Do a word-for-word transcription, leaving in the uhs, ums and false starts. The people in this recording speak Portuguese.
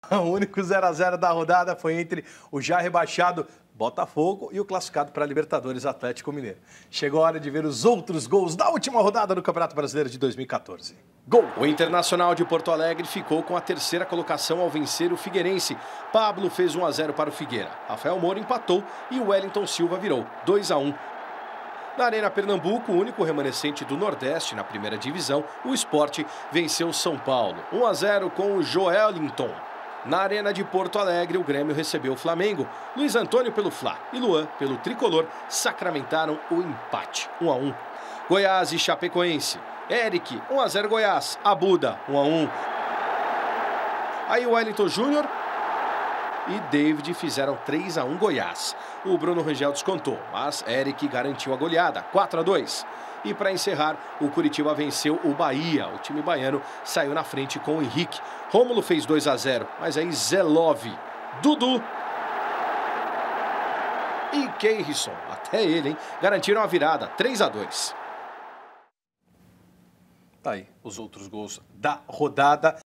O único zero a zero da rodada foi entre o já rebaixado Botafogo e o classificado para a Libertadores Atlético Mineiro. Chegou a hora de ver os outros gols da última rodada do Campeonato Brasileiro de dois mil e quatorze. Gol! O Internacional de Porto Alegre ficou com a terceira colocação ao vencer o Figueirense. Pablo fez um a zero para o Figueira. Rafael Moura empatou e o Wellington Silva virou dois a um. Na Arena Pernambuco, o único remanescente do Nordeste na primeira divisão, o Sport venceu São Paulo. um a zero com o Joelinton. Na Arena de Porto Alegre, o Grêmio recebeu o Flamengo. Luiz Antônio pelo Fla e Luan pelo Tricolor sacramentaram o empate, um a um. Goiás e Chapecoense. Eric, um a zero Goiás. Abuda, um a um. Aí o Wellington Júnior e David fizeram três a um Goiás. O Bruno Rangel descontou, mas Eric garantiu a goleada, quatro a dois. E para encerrar, o Curitiba venceu o Bahia. O time baiano saiu na frente com o Henrique. Rômulo fez dois a zero, mas aí Zelov, Dudu e Keirson, até ele, hein, garantiram a virada, três a dois. Tá aí os outros gols da rodada.